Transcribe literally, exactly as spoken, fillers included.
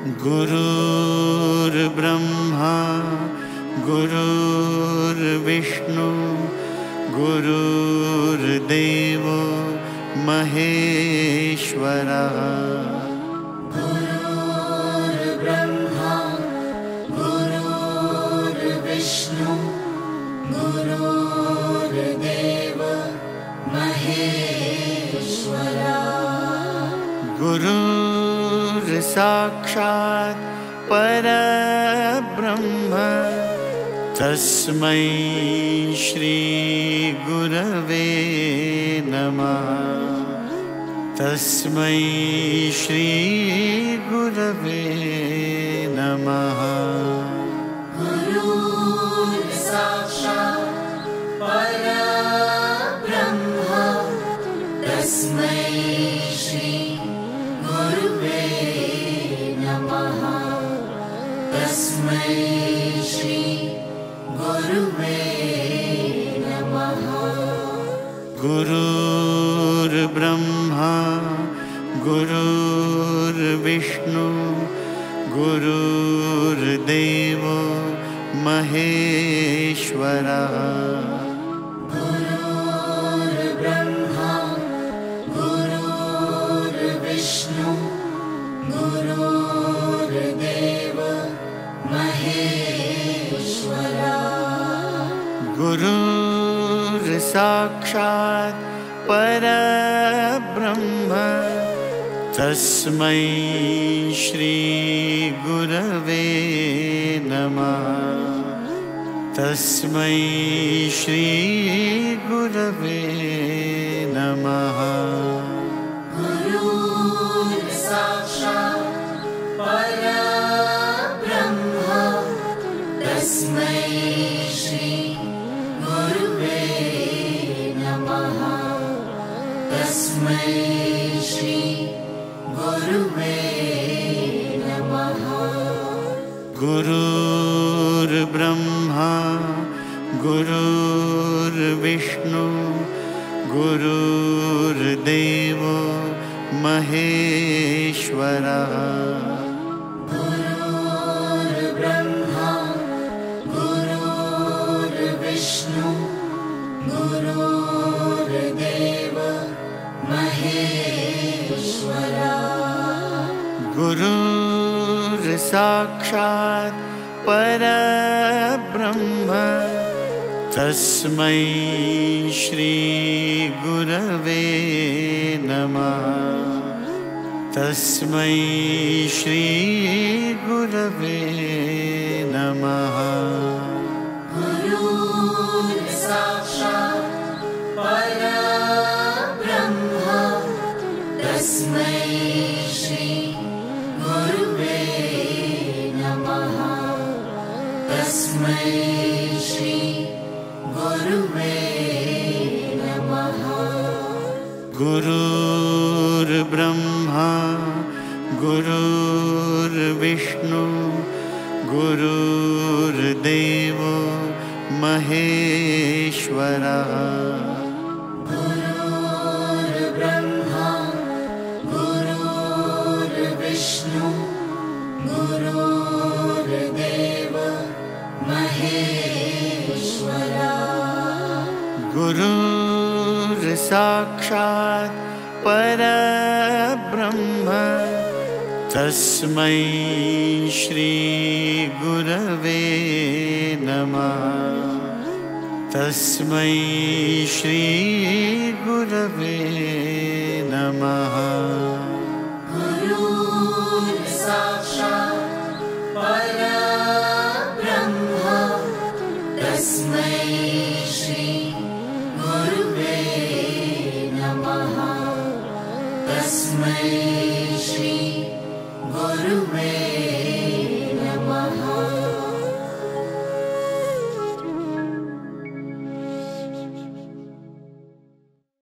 गुरुर्ब्रह्मा गुरुर्विष्णु गुरुर्देवो महेश्वरः। गुरुर्ब्रह्मा गुरुर्विष्णु गुरुर्देवो महेश्वरः। गुरुर्साक्षात् परब्रह्म तस्मै श्री गुरवे नमः। तस्मै श्री गुरवे नमः। गुरुर्साक्षात् परब्रह्म तस्मै श्री गुरवे नमः। तस्मै श्री गुरवे नमः। गुरुर्ब्रह्मा गुरुर्विष्णु गुरुर्देवो महेश्वरः। गुरुर्ब्रह्मा गुरुर्विष्णु गुरुर्देवो महेश्वरः। गुरुर्साक्षात् परब्रह्म तस्मै श्री गुरवे नमः। तस्मै श्री गुरवे नमः। गुरुर्साक्षात् परब्रह्म तस्मै श्री गुरवे नमः। तस्मै श्री गुरवे नमः। गुरुर्ब्रह्मा गुरुर्विष्णु गुरुर्देवो महेश्वरः। गुरुर्ब्रह्मा गुरुर्विष्णु गुरुर्देवो महेश्वरः। गुरुर्साक्षात् परब्रह्म तस्मै श्री गुरवे नमः। तस्मै श्री गुरवे नमः। गुरुर्साक्षात् परब्रह्म तस्मै श्री गुरवे नमः। तस्मै श्री गुरवे नमः। गुरुर्ब्रह्मा गुरुर्विष्णु गुरुर्देवो महेश्वरः। गुरुर्ब्रह्मा गुरुर्विष्णु गुरुर्देवो महेश्वरः। गुरुर्साक्षात् परब्रह्म तस्मै श्री गुरवे नमः। तस्मै श्री गुरवे नमः। गुरुर्साक्षात् परब्रह्म तस्मै श्री गुरवे नमः। तस्मै श्री गुरवे